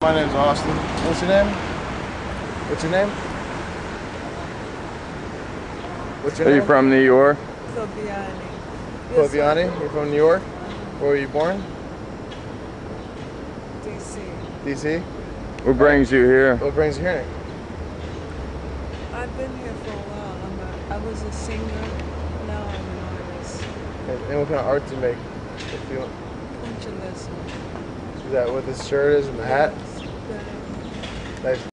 My name's Austin. What's your name? What's your name? What's your Are name? you from New York? Fabiani. Fabiani? You're from New York? Where were you born? DC. DC? What brings you here? What brings you here? I've been here for a while. I was a singer. Now I'm an artist. And what kind of art do you make? If you, Pugilism. is that what this shirt is and the hat? Yes, Nice.